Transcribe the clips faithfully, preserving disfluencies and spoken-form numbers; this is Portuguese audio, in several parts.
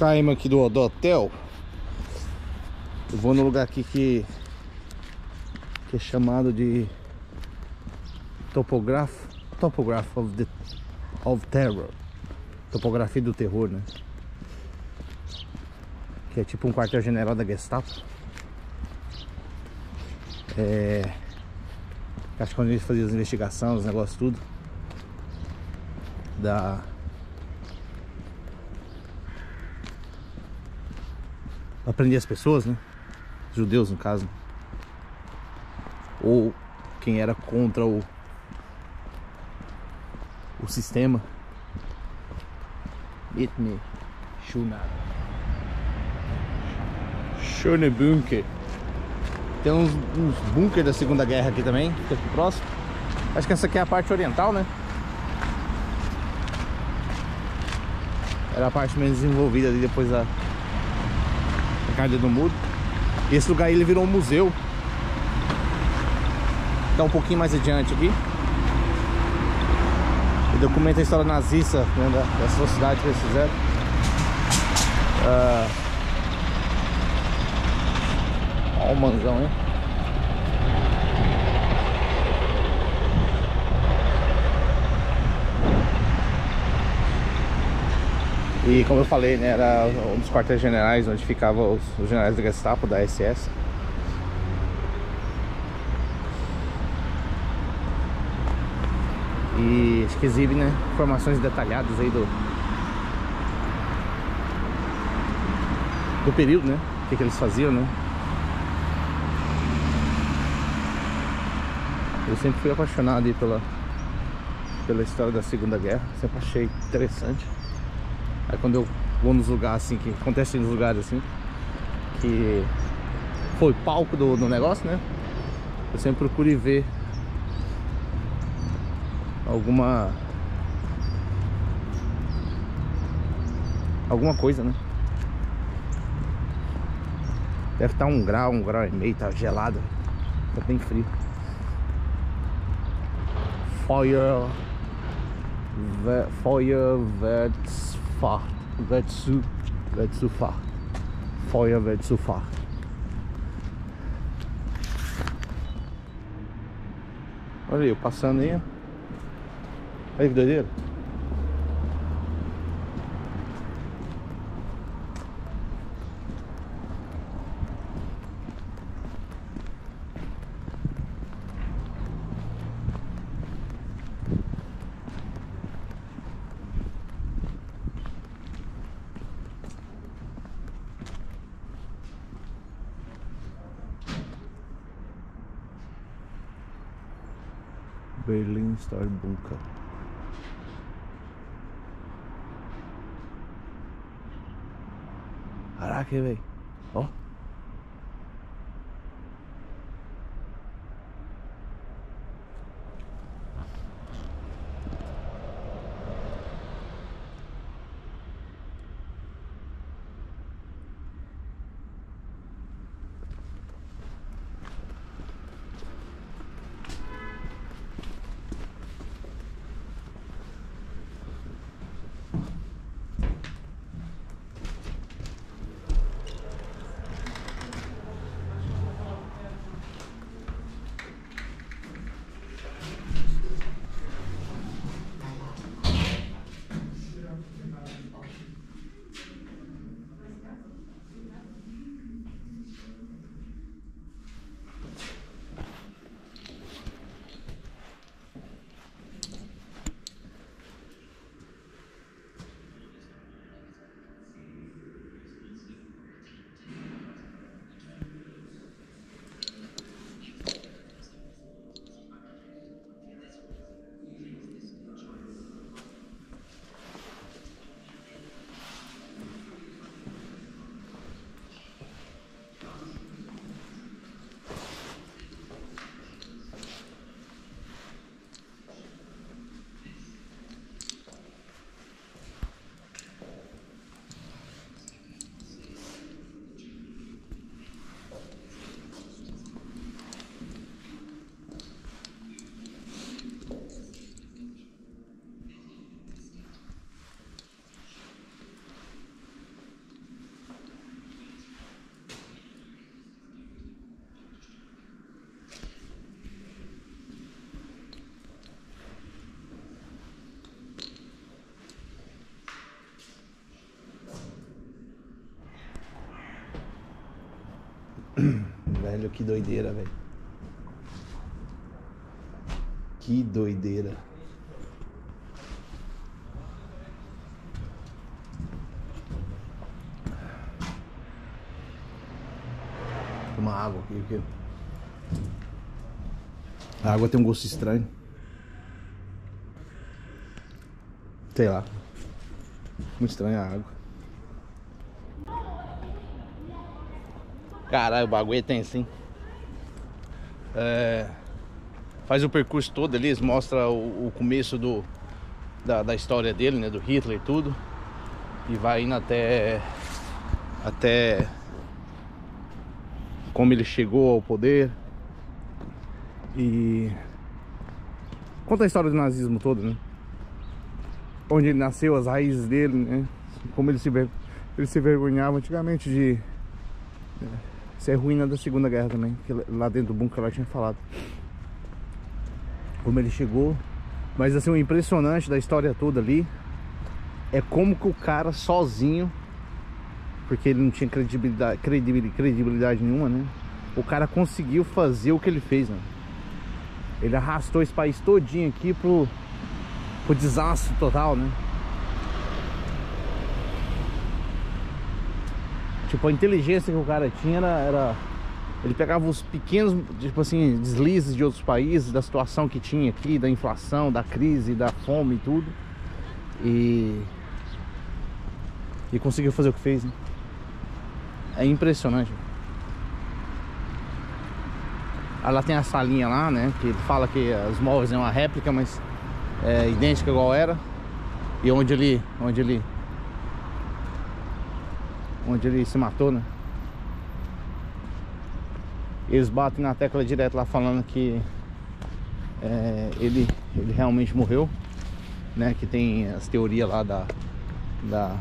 Saímos aqui do, do hotel. Eu vou no lugar aqui que, que é chamado de Topograph Topograph of, the, of Terror. Topografia do terror, né? Que é tipo um quartel-general da Gestapo. É... Acho que quando eles faziam as investigações, os negócios tudo da... aprender as pessoas, né? Judeus, no caso. Ou quem era contra o o sistema. Mit me Shuna Schöne Bunker. Tem uns, uns bunkers da Segunda Guerra aqui também, fica aqui próximo. Acho que essa aqui é a parte oriental, né? Era a parte menos desenvolvida ali depois da caída do muro. Esse lugar aí ele virou um museu. Tá um pouquinho mais adiante aqui. E documenta a história nazista, né, da, da sociedade que eles fizeram. Uh... Olha o manzão, hein? E como eu falei, né, era um dos quartéis generais onde ficavam os, os generais da Gestapo, da S S. E acho que exibe, né, informações detalhadas aí do do período, né, o que, que eles faziam, né. Eu sempre fui apaixonado aí pela pela história da Segunda Guerra, sempre achei interessante. Aí quando eu vou nos lugares assim, que acontece nos lugares assim, que foi palco do, do negócio, né, eu sempre procuro ir ver alguma alguma coisa, né. Deve estar um grau, um grau e meio, tá gelado, tá bem frio. Feuer Feuerwehrfahrt Feuerwehrfahrt Feuerwehrfahrt. Olha aí, eu passando aí. Olha que doideira. Berlin Star Bunker. Caraca, velho. Ó. Velho, que doideira, velho. Que doideira. Uma água aqui, porque a água tem um gosto estranho. Sei lá. Muito estranha a água. Caralho, o bagulho tem sim. É, faz o percurso todo ali, mostra o, o começo do, da, da história dele, né? Do Hitler e tudo. E vai indo até Até como ele chegou ao poder. E conta a história do nazismo todo, né? Onde ele nasceu, as raízes dele, né? Como ele se, ver... ele se vergonhava antigamente de ser ruína da Segunda Guerra também, que lá dentro do bunker ela tinha falado como ele chegou. Mas assim, o impressionante da história toda ali é como que o cara sozinho, porque ele não tinha credibilidade, credibilidade, credibilidade nenhuma, né? O cara conseguiu fazer o que ele fez, né? Ele arrastou esse país todinho aqui pro, pro desastre total, né? Tipo, a inteligência que o cara tinha era, era... Ele pegava os pequenos, tipo assim, deslizes de outros países, da situação que tinha aqui, da inflação, da crise, da fome e tudo. E... E conseguiu fazer o que fez, né? É impressionante. Aí lá tem a salinha lá, né? Que ele fala que os móveis é uma réplica, mas é idêntica igual era. E onde ele... Onde ele... Onde ele se matou, né? Eles batem na tecla direto lá falando que é, ele, ele realmente morreu, né? Que tem as teorias lá da, da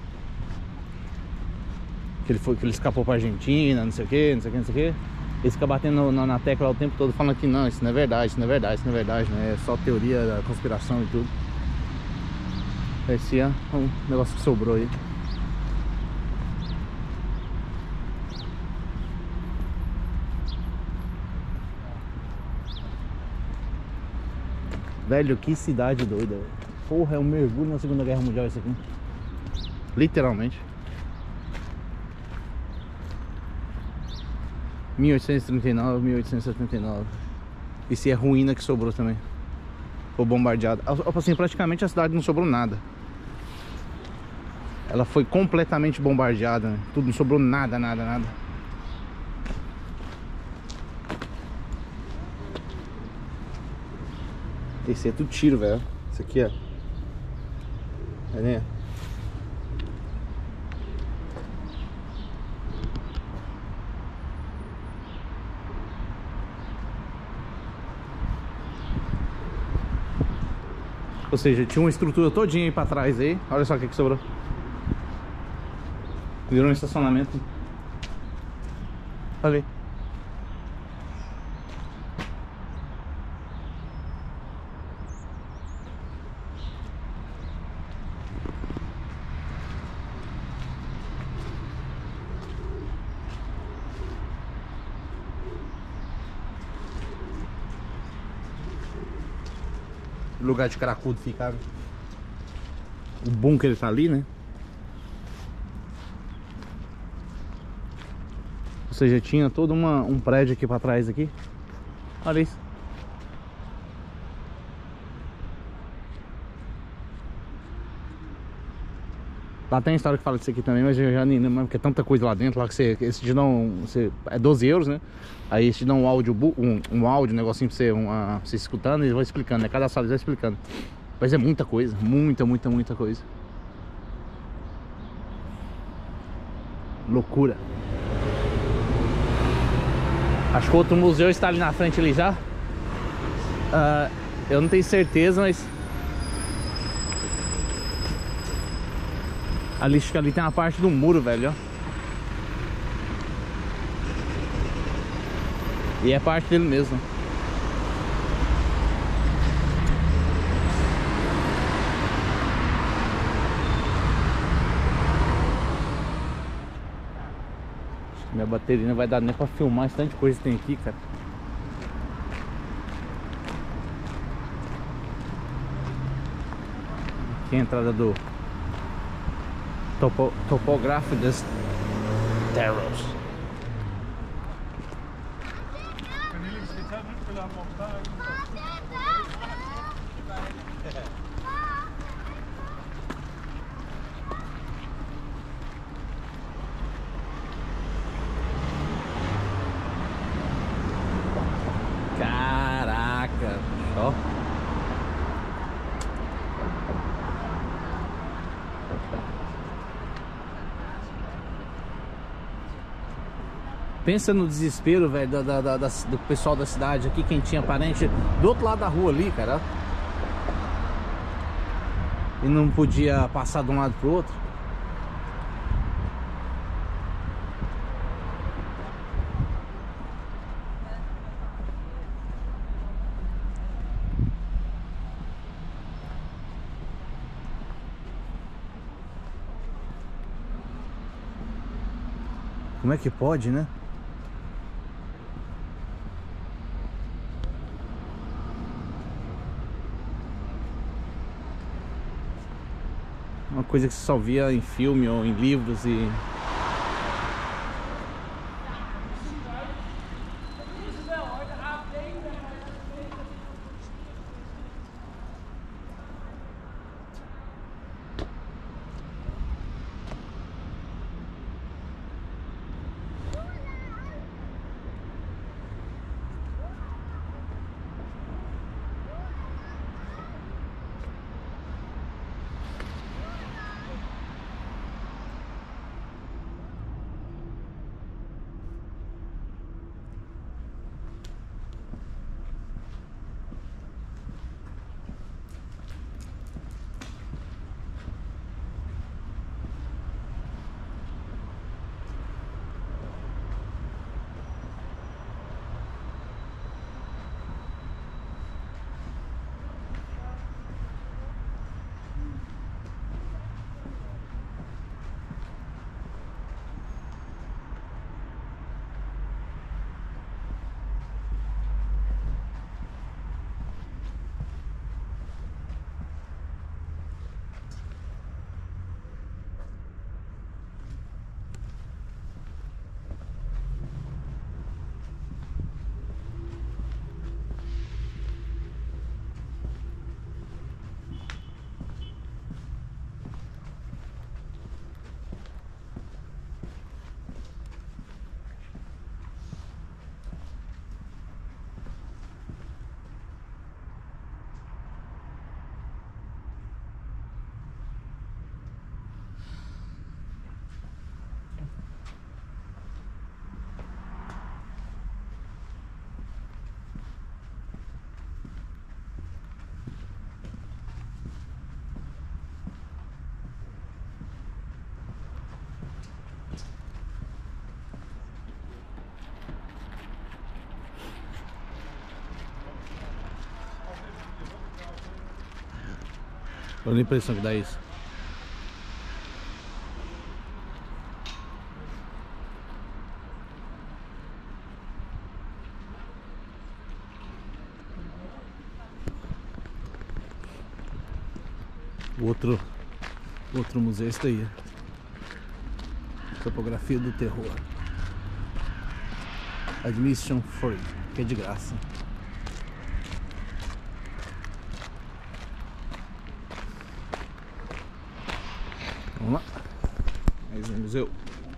que ele foi, que ele escapou pra Argentina, não sei o que, não sei o que, não sei o que. Eles ficam batendo na, na tecla o tempo todo falando que não, isso não é verdade, isso não é verdade, isso não é verdade, né? É só teoria da conspiração e tudo. Esse é um negócio que sobrou aí. Velho, que cidade doida, velho. Porra, é um mergulho na Segunda Guerra Mundial isso aqui. Literalmente. mil oitocentos e trinta e nove, mil oitocentos e setenta e nove. E se é ruína que sobrou também. Foi bombardeada. Assim, praticamente a cidade não sobrou nada. Ela foi completamente bombardeada, né? Tudo, não sobrou nada, nada, nada. Esse é tudo tiro, velho. Esse aqui, ó. É, né? Ou seja, tinha uma estrutura todinha aí pra trás aí. Olha só o que que sobrou. Virou um estacionamento. Olha aí. Lugar de cracudo ficava. O bunker tá ali, né? Ou seja, tinha todo uma, um prédio aqui pra trás aqui. Olha isso. Lá tem história que fala disso aqui também, mas eu já nem lembro, porque é tanta coisa lá dentro, lá que você, eles te dão, você, é doze euros, né? Aí eles te dão um áudio, um, um áudio, um negocinho pra você, uma, você escutando e eles vão explicando, né? Cada sala eles vão explicando. Mas é muita coisa, muita, muita, muita coisa. Loucura. Acho que outro museu está ali na frente ali já. Uh, eu não tenho certeza, mas... Ali, acho que ali tem uma parte do muro, velho, ó. E é parte dele mesmo. Minha bateria não vai dar nem pra filmar esse tanto de coisa que tem aqui, cara. Aqui é a entrada do topo, Topography das Terrors. Caraca, ó. Pensa no desespero, velho, da, da, da, do pessoal da cidade aqui, quem tinha parente do outro lado da rua ali, cara. E não podia passar de um lado pro outro. Como é que pode, né? Uma coisa que você só via em filme ou em livros e... Olha a impressão que dá isso. O outro, outro museu é esse daí. Topografia do terror. Admission free, que é de graça. Vamos lá. Mais um museu.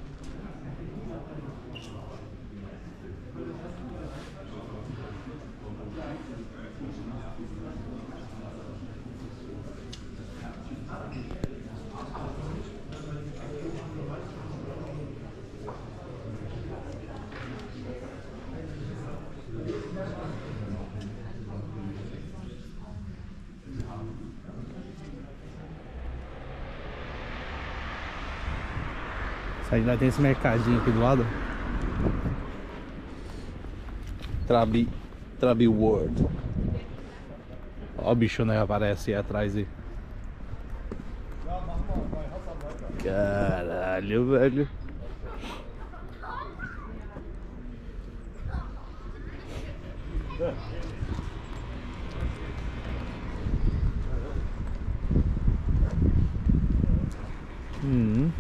Aí lá tem esse mercadinho aqui do lado. Trabi, Trabi World. Ó o bicho, né? Aparece aí atrás aí. Caralho, velho. Hum.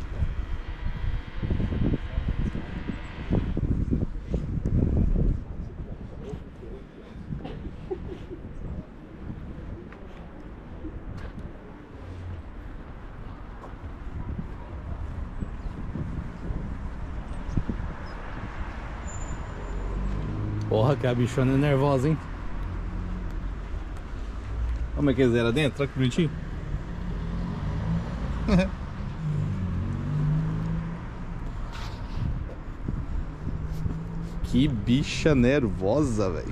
Porra, que a bichona é nervosa, hein? Como é que eles eram dentro? Olha que bonitinho. Que bicha nervosa, velho.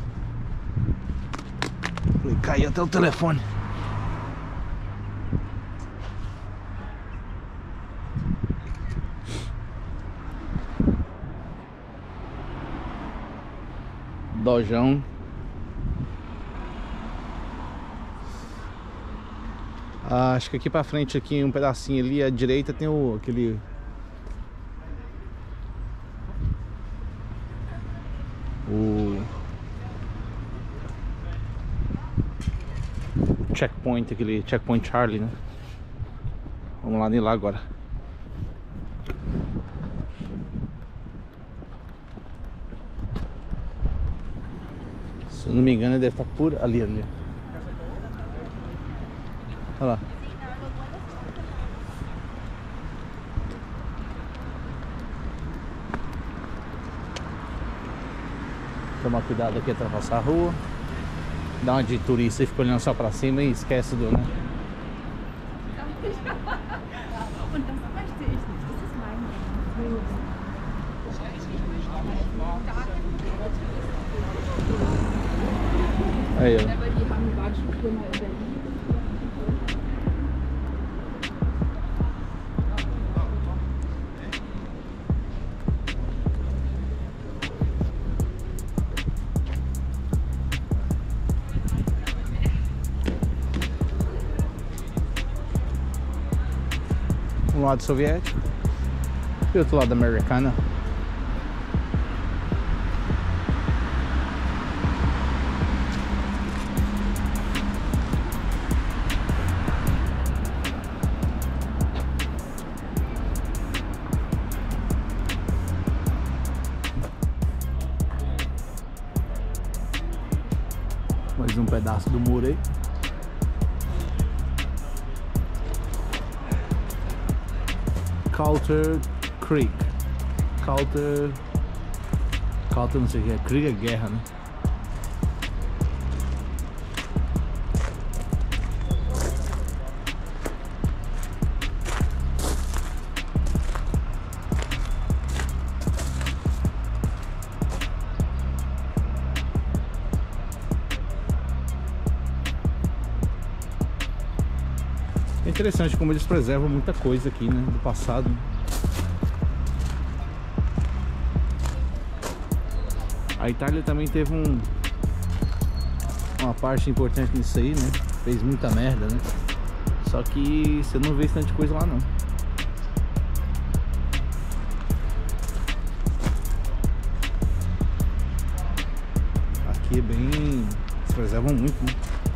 Caiu até o telefone. Dojão. Ah, acho que aqui pra frente, aqui um pedacinho ali à direita tem o aquele o, o checkpoint, aquele checkpoint Charlie, né? Vamos lá nem lá agora. Se eu não me engano, deve estar por ali, ali. Olha lá. Tomar cuidado aqui, atravessar a rua. Dá uma de turista e fica olhando só pra cima e esquece do, né? Aí, ó. Um lado soviético e outro lado americano. Mais um pedaço do muro aí. Coulter Creek. Coulter. Coulter não sei o que é. Creek é guerra, né? É interessante como eles preservam muita coisa aqui, né, do passado. A Itália também teve um uma parte importante nisso aí, né? Fez muita merda, né? Só que você não vê tanta coisa lá, não. Aqui é bem... eles preservam muito, né?